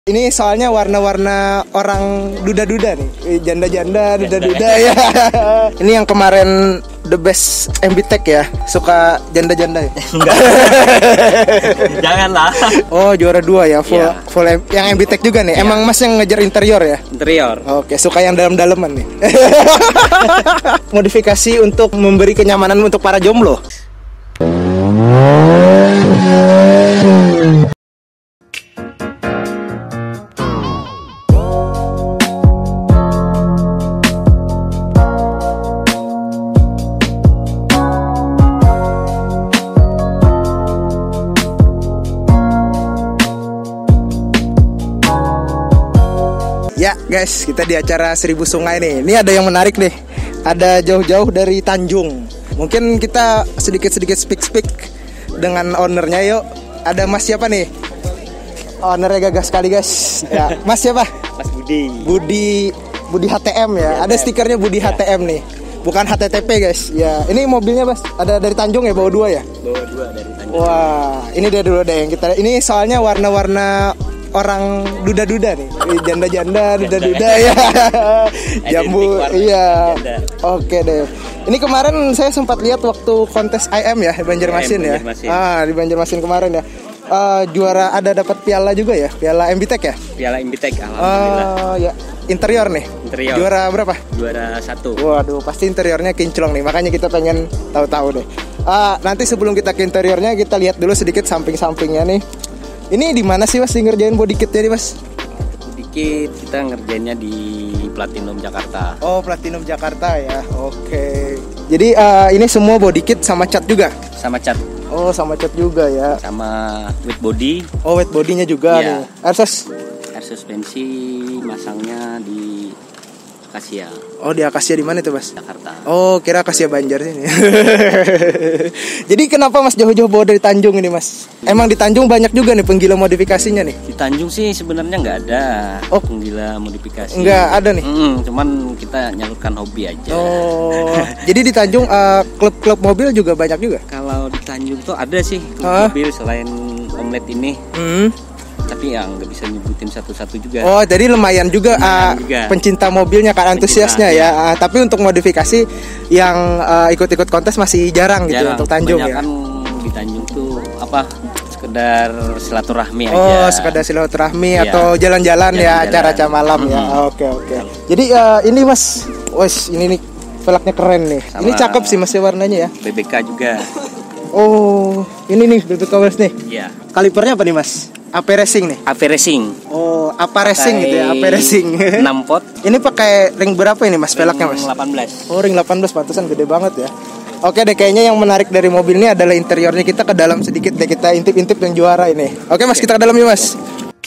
Ini soalnya warna-warna orang duda-duda nih, janda-janda, duda-duda ya. Ini yang kemarin the best MB Tech ya, suka janda-janda ya? Enggak. Janganlah. Oh, juara 2 ya, full yang MB Tech juga nih. Ya. Emang Mas yang ngejar interior ya? Interior. Oke, suka yang dalam-dalaman nih. Modifikasi untuk memberi kenyamanan untuk para jomblo. Ya guys, kita di acara 1000 Sungai nih. Ini ada yang menarik nih. Ada jauh-jauh dari Tanjung. Mungkin kita sedikit-sedikit speak dengan ownernya yuk. Ada Mas siapa nih? Ownernya gagah sekali guys. Ya, Mas siapa? Mas Budi. Budi HTM ya. Ada stikernya Budi HTM nih. Bukan HTTP guys. Ya, ini mobilnya Mas. Ada dari Tanjung ya, bawa 2 ya? Bawa 2 dari Tanjung. Wah, ini dia dulu deh yang kita. Ini soalnya warna-warna orang duda-duda nih, janda-janda, duda-duda ya, jambu, iya, oke deh. Ini kemarin saya sempat lihat waktu kontes IM ya, Banjarmasin ya, di Banjarmasin kemarin ya, juara, ada dapat piala juga ya, piala MB Tech ya? Piala MB Tech, alhamdulillah. Ya, interior nih. Interior. Juara berapa? Juara 1. Waduh, pasti interiornya kinclong nih, makanya kita pengen tahu-tahu deh. Nanti sebelum kita ke interiornya, kita lihat dulu sedikit samping-sampingnya nih. Ini di mana sih Mas ngerjain body kit jadi Mas? Body kit kita ngerjainnya di Platinum Jakarta. Oh, Platinum Jakarta ya. Oke. Jadi ini semua body kit sama cat juga? Sama cat. Oh, sama cat juga ya. Sama weight body. Oh, weight bodinya juga nih. Air suspensi masangnya di Akasia. Oh, di Akasia di mana tuh Mas? Jakarta. Oh, kira Akasia Banjar sini. Jadi kenapa Mas jauh-jauh bawa dari Tanjung ini Mas? Emang di Tanjung banyak juga nih penggila modifikasinya nih? Di Tanjung sih sebenarnya nggak ada penggila modifikasi. Nggak ada nih? Cuman kita nyalurkan hobi aja. Oh, jadi di Tanjung klub-klub mobil juga banyak juga? Kalau di Tanjung tuh ada sih klub mobil selain Omlet ini. Tapi yang nggak bisa nyebutin satu-satu juga. Oh, jadi lumayan juga, pencinta mobilnya kan, antusiasnya ya. Tapi untuk modifikasi yang ikut-ikut kontes masih jarang gitu untuk Tanjung ya. Di Tanjung tuh sekedar silaturahmi aja. Oh, sekedar silaturahmi atau jalan-jalan ya, acara-acara malam ya. Oke. Jadi ini Mas, ini nih velgnya keren nih. Sama ini cakep sih Mas warnanya ya. BBK juga. Oh, ini nih BBK Wheels nih. Iya. Kalipernya apa nih Mas? AP Racing nih. AP Racing. Oh, apa Racing gitu ya? AP Racing. 6 pot. Ini pakai ring berapa ini Mas velgnya Mas? 18. Oh, ring 18, pantesan gede banget ya. Oke deh, kayaknya yang menarik dari mobil ini adalah interiornya. Kita ke dalam sedikit deh, kita intip-intip yang juara ini. Oke Mas, kita ke dalam yuk Mas.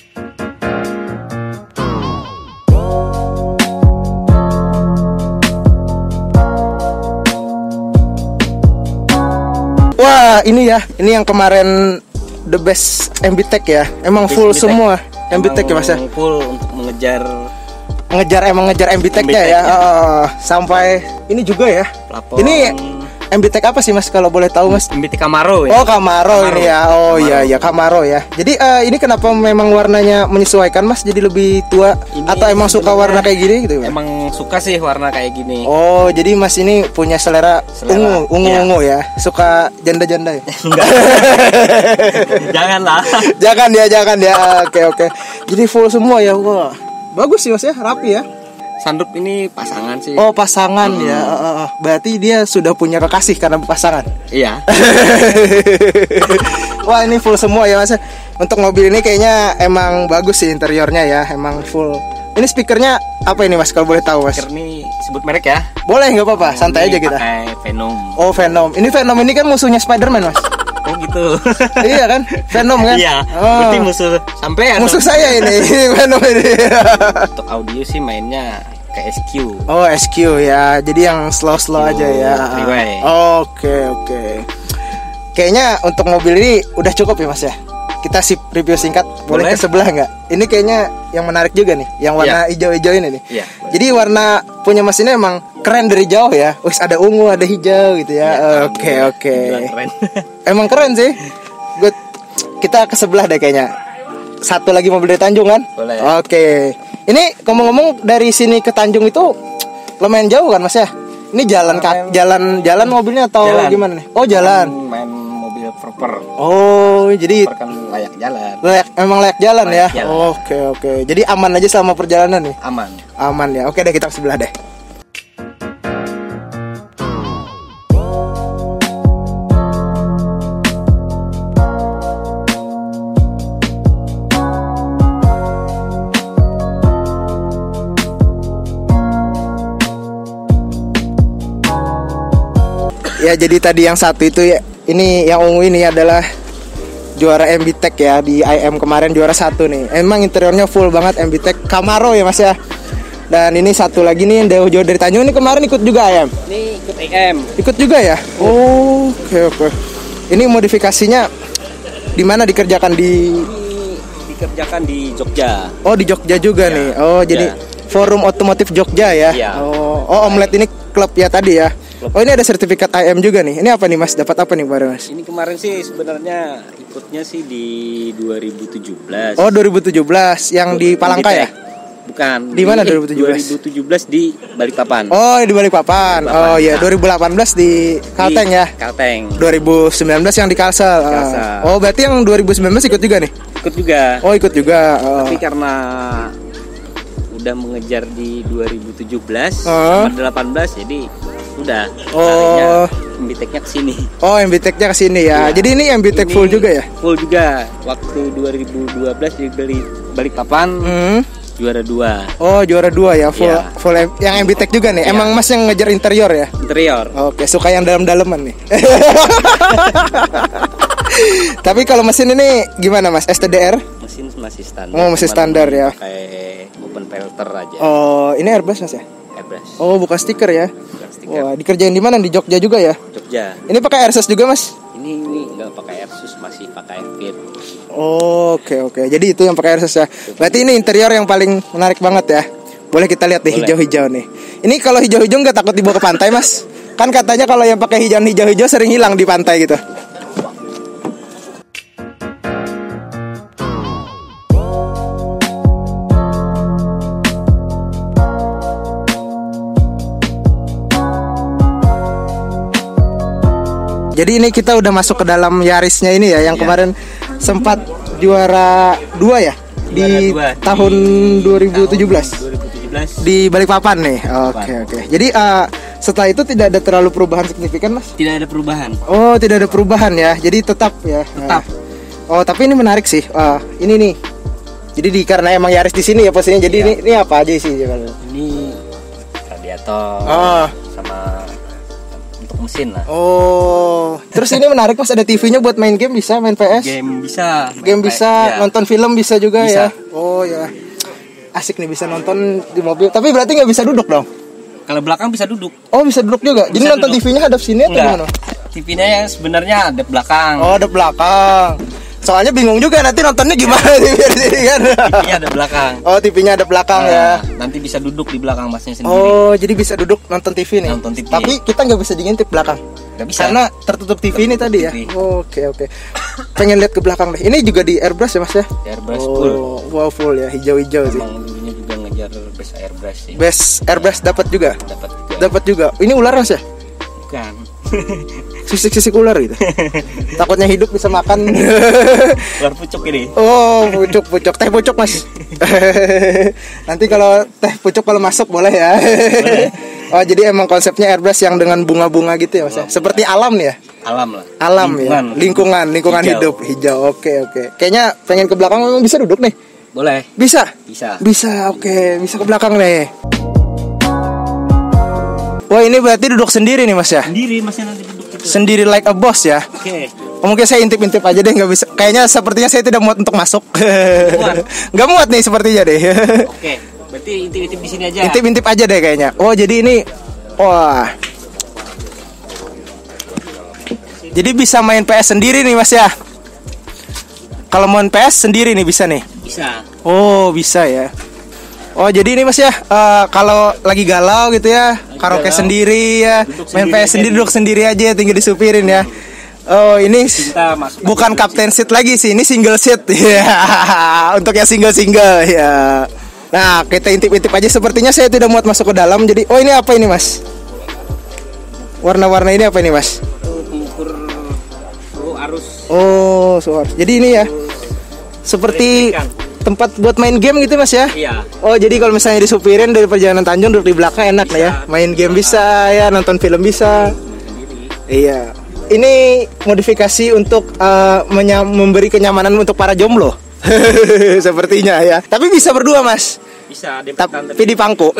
Wah, ini ya. Ini yang kemarin the best MB Tech ya. Emang full semua MB Tech ya Mas ya? Full untuk mengejar MB Tech-nya ya. Sampai ini juga ya. Plafon. Ini MB Tech apa sih Mas kalau boleh tahu Mas? MB Tech Camaro ya. Oh, Camaro ini ya. Oh iya Camaro ya. Jadi ini kenapa memang warnanya menyesuaikan Mas jadi lebih tua ini atau emang suka warna kayak gini gitu? Emang suka sih warna kayak gini. Oh, jadi Mas ini punya selera ungu ya. Suka janda-janda ya? Enggak. Janganlah. Jangan ya. Oke. Jadi full semua ya. Wah. Bagus sih Mas ya, rapi ya. Sanduk ini pasangan sih. Oh, pasangan ya. Berarti dia sudah punya kekasih karena pasangan. Iya. Wah, ini full semua ya Mas. Untuk mobil ini kayaknya emang bagus sih interiornya ya, emang full. Ini speakernya apa ini Mas kalau boleh tahu Mas? Speaker ini sebut merek ya? Boleh, nggak apa-apa, santai aja kita. Pakai Venom. Oh, Venom. Ini Venom ini kan musuhnya Spider-Man Mas. Oh gitu. Iya kan? Venom kan? Iya. Berarti musuh sampai musuh saya ini. Venom ini. Untuk audio sih mainnya ke SQ. Oh, SQ ya. Jadi yang slow aja ya. Oke. Kayaknya untuk mobil ini udah cukup ya Mas ya. Kita sip review singkat. Boleh ke sebelah nggak? Ini kayaknya yang menarik juga nih, yang warna hijau-hijau ini nih. Iya. Jadi warna punya Mas ini emang keren dari jauh ya. Wis ada ungu, ada hijau gitu ya. Oke. Keren. Emang keren sih. Good. Kita ke sebelah deh kayaknya. satu lagi mobil dari Tanjung kan? Boleh. Oke. Ini ngomong-ngomong dari sini ke Tanjung itu lumayan jauh kan Mas ya? Ini jalan mobilnya atau gimana nih? Oh jalan. Main mobil proper. Oh jadi kan layak jalan. Emang layak jalan ya? Jalan. Oke. Jadi aman aja selama perjalanan nih? Aman Ya. Oke deh kita ke sebelah deh. Ya jadi tadi yang satu itu ya, ini yang ungu ini adalah juara MB-Tech ya di IM kemarin juara 1 nih. Emang interiornya full banget MB-Tech Camaro ya Mas ya. Dan ini satu lagi nih yang jauh dari Tanjung ini kemarin ikut juga IM. Ini ikut IM. Ikut juga ya? Oke. Ini modifikasinya di mana dikerjakan dikerjakan di Jogja. Oh di Jogja juga ya. Nih. Oh jadi Forum Otomotif Jogja ya. Ya. Oh Omlet ini klub ya tadi ya. Oh ini ada sertifikat IM juga nih. Ini apa nih Mas? Dapat apa nih kemarin Mas? Ini kemarin sih sebenarnya ikutnya sih di 2017. Oh 2017 yang di Palangka ya? Bukan. Di mana 2017? 2017 di Balikpapan. Oh di Balikpapan. Oh iya 2018 di Kalteng ya? Kalteng. 2019 yang di Kalsel. Oh berarti yang 2019 ikut juga nih? Ikut juga. Oh ikut juga. Tapi karena udah mengejar di 2017 sama 18 jadi udah MB-Tech-nya kesini. Oh MB-Tech-nya kesini ya. Jadi ini MB-Tech full juga ya? Full juga. Waktu 2012 di Balikpapan juara 2. Oh juara 2 ya full yang MB-Tech juga nih. Emang Mas yang ngejar interior ya? Interior. Oke suka yang dalam-daleman nih. Tapi kalau mesin ini gimana Mas? STDR? Mesin masih standar. Oh masih standar ya. Kayak open filter aja. Oh ini airbrush Mas ya? Airbrush. Oh bukan stiker ya? Wah, dikerjain di mana? Di Jogja juga ya? Jogja. Ini pakai airsus juga, Mas? Ini enggak pakai airsus, masih pakai airfit. Oke. Jadi itu yang pakai airsus ya. Berarti ini interior yang paling menarik banget ya. Boleh kita lihat nih hijau-hijau nih. Ini kalau hijau-hijau enggak takut dibawa ke pantai, Mas? Kan katanya kalau yang pakai hijau-hijau sering hilang di pantai gitu. Jadi ini kita udah masuk ke dalam Yarisnya ini ya, yang kemarin sempat juara 2 ya di tahun 2017 di Balikpapan nih. Oke. Jadi setelah itu tidak ada terlalu perubahan signifikan Mas? Tidak ada perubahan. Oh tidak ada perubahan ya, jadi tetap ya. Tetap. Oh tapi ini menarik sih. Ini nih. Jadi karena emang Yaris di sini ya posisinya. Jadi ini apa aja sih? Ini radiator. Sama mesin lah. Oh, terus ini menarik Mas, ada TV-nya buat main game bisa, main PS? Game bisa, nonton film bisa juga bisa. Ya. Oh ya, asik nih bisa nonton di mobil. Tapi berarti nggak bisa duduk dong? Kalau belakang bisa duduk. Oh bisa duduk juga. Jadi nonton TV-nya hadap sini atau gimana? TV-nya yang sebenarnya hadap belakang. Oh hadap belakang. Soalnya bingung juga nanti nontonnya gimana TV kan. TV-nya ada belakang. Oh, TV-nya ada belakang ya. Nanti bisa duduk di belakang Masnya sendiri. Oh, jadi bisa duduk nonton TV nih. Nonton TV. Tapi kita nggak bisa ngintip belakang. Nggak bisa. Karena tertutup TV ini tadi ya. Oke. Pengen lihat ke belakang deh. Ini juga di airbrush ya Mas ya? Airbrush full. Wow full ya, hijau-hijau sih. Emang dulunya juga ngejar best airbrush sih. Best airbrush dapat juga. Dapat juga. Ini ular Mas ya? Bukan. Sisik-sisik ular gitu. Takutnya hidup bisa makan. Ular pucuk ini. Oh, pucuk. Teh pucuk Mas. Nanti kalau teh pucuk kalau masuk boleh ya. Boleh. Oh, jadi emang konsepnya airbrush yang dengan bunga-bunga gitu ya Mas. Seperti alam nih ya. Alam lah. Alam lingkungan, ya. Lingkungan hijau. Hidup hijau. Oke. Kayaknya pengen ke belakang memang bisa duduk nih. Boleh. Bisa. Oke. Bisa ke belakang nih. Wah ini berarti duduk sendiri nih Mas ya? Sendiri Masnya nanti duduk gitu. Sendiri like a boss ya? Oke. Mungkin saya intip-intip aja deh, nggak bisa. Kayaknya sepertinya saya tidak muat untuk masuk. Nggak muat nih sepertinya deh. Oke. Berarti intip-intip di sini aja. Intip-intip aja deh kayaknya. Oh jadi ini, wah. Jadi bisa main PS sendiri nih Mas ya? Kalau main PS sendiri nih bisa nih? Bisa. Oh bisa ya. Oh jadi ini Mas ya, kalau lagi galau gitu ya, karaoke sendiri ya, main PS sendiri, duduk sendiri aja, tinggal disupirin ya. Oh, ini cinta bukan captain seat lagi sih, ini single seat. Ya. Untuk yang single ya. Nah, kita intip-intip aja. Sepertinya saya tidak muat masuk ke dalam. Jadi, oh ini apa ini, Mas? Warna-warna ini apa ini, Mas? Pengukur suhu arus. Oh, suhu arus. Jadi ini ya. Seperti tempat buat main game gitu, Mas ya? Iya. Oh, jadi kalau misalnya disupirin dari perjalanan Tanjung duduk di belakang enak lah ya. Main game bisa ya, nonton film bisa. Iya. Ini modifikasi untuk memberi kenyamanan untuk para jomblo. Sepertinya ya. Tapi bisa berdua, Mas. Bisa, tapi di pangku.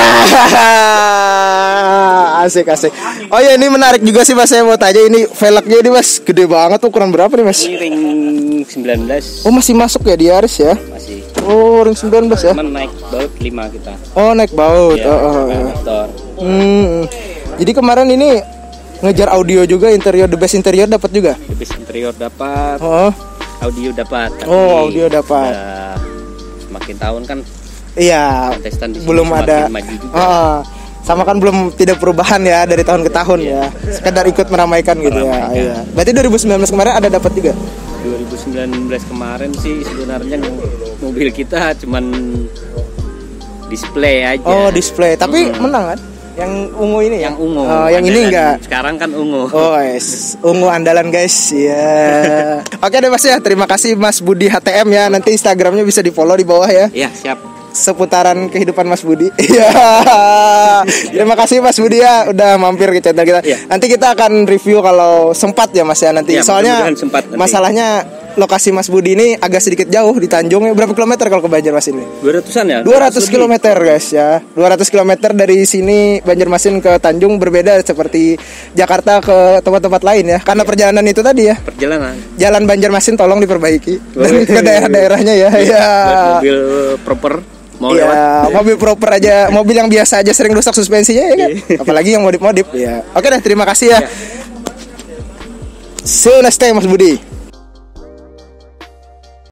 Asik. Oh ya, ini menarik juga sih, Mas. Saya mau tanya, ini velgnya ini, Mas, gede banget, ukuran berapa nih, Mas? Ini ring 19. Oh, masih masuk ya di Yaris ya? Masih. Oh, ring 19 ya? Cuman naik baut 5 kita. Oh, naik baut. Ya, motor. Jadi kemarin ini ngejar audio juga, interior, the best interior dapat juga? The best interior dapat. Oh. Audio dapat. Audio dapat. Semakin tahun kan. Iya. Belum ada. Sama kan belum tidak perubahan ya dari tahun ke tahun ya. Sekedar ikut meramaikan gitu ya. Iya. Berarti 2019 kemarin ada dapat juga? 2019 kemarin sih sebenarnya mobil kita cuman display aja. Oh, display. Tapi menang kan? Yang ungu ini ya? Yang ungu. Yang ini enggak. Sekarang kan ungu. Oh, yes. Ungu andalan, guys. Ya. Oke deh, Mas ya. Terima kasih Mas Budi HTM ya. Nanti Instagramnya bisa di-follow di bawah ya. Iya, siap. Seputaran kehidupan Mas Budi. Iya. Terima kasih Mas Budi ya udah mampir ke channel kita. Ya. Nanti kita akan review kalau sempat ya, Mas ya nanti. Ya, soalnya masalahnya lokasi Mas Budi ini agak sedikit jauh di Tanjung. Berapa kilometer kalau ke Banjarmasin ini? 200-an ya? 200 km guys ya. 200 km dari sini Banjarmasin ke Tanjung, berbeda seperti Jakarta ke tempat-tempat lain ya. Karena perjalanan itu tadi ya. Perjalanan. Jalan Banjarmasin tolong diperbaiki dan ke daerah-daerahnya ya. Ya. Mobil proper. Mobil proper aja, mobil yang biasa aja sering rusak suspensinya ya kan. Apalagi yang modif-modif ya. Oke deh, terima kasih ya. See you next time Mas Budi.